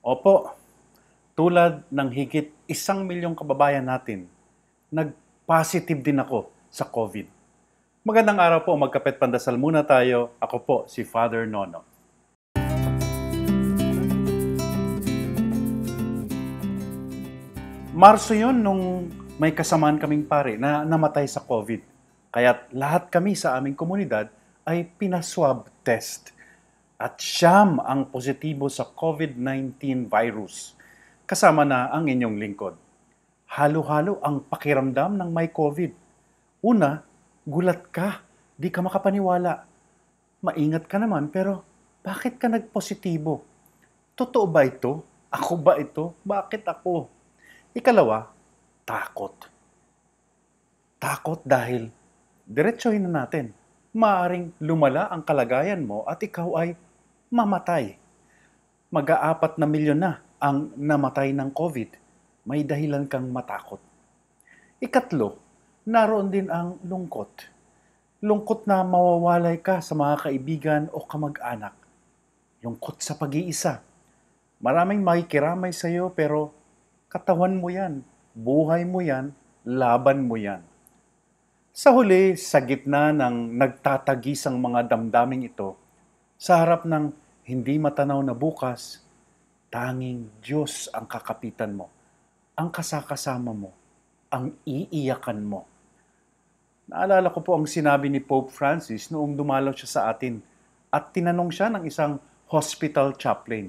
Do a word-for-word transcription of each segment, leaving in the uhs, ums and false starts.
Opo, tulad ng higit isang milyong kababayan natin, nag-positive din ako sa COVID. Magandang araw po, magkapet pandasal muna tayo. Ako po si Father Nono. Marso yun nung may kasamaan kaming pare na namatay sa COVID. Kaya't lahat kami sa aming komunidad ay pinaswab test. At siyam ang positibo sa COVID nineteen virus. Kasama na ang inyong lingkod. Halo-halo ang pakiramdam ng may COVID. Una, gulat ka, di ka makapaniwala. Maingat ka naman pero bakit ka nagpositibo? Totoo ba ito? Ako ba ito? Bakit ako? Ikalawa, takot. Takot dahil, diretsohin na natin, maaring lumala ang kalagayan mo at ikaw ay mamatay. Mag-aapat na milyon na ang namatay ng COVID. May dahilan kang matakot. Ikatlo, naroon din ang lungkot. Lungkot na mawawalay ka sa mga kaibigan o kamag-anak. Lungkot sa pag-iisa. Maraming makikiramay sa iyo pero katawan mo yan, buhay mo yan, laban mo yan. Sa huli, sa gitna ng nagtatagisang mga damdaming ito, sa harap ng hindi matanaw na bukas, tanging Diyos ang kakapitan mo, ang kasakasama mo, ang iiyakan mo. Naalala ko po ang sinabi ni Pope Francis noong dumalaw siya sa atin at tinanong siya ng isang hospital chaplain.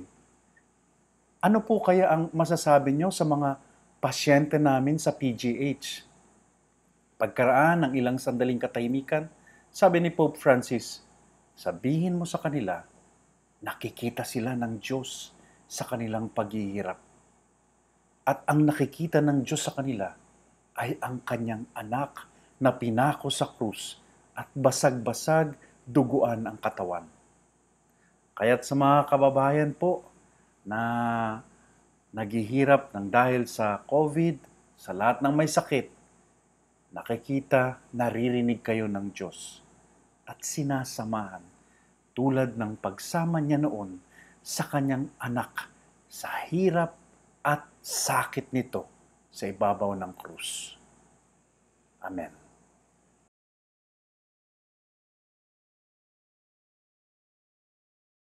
Ano po kaya ang masasabi niyo sa mga pasyente namin sa P G H? Pagkaraan ng ilang sandaling katahimikan, sabi ni Pope Francis, sabihin mo sa kanila, nakikita sila ng Diyos sa kanilang paghihirap. At ang nakikita ng Diyos sa kanila ay ang kanyang anak na pinako sa krus at basag-basag duguan ang katawan. Kaya't sa mga kababayan po, na naghihirap ng dahil sa COVID, sa lahat ng may sakit, nakikita, naririnig kayo ng Diyos at sinasamahan tulad ng pagsama niya noon sa kanyang anak sa hirap at sakit nito sa ibabaw ng krus. Amen.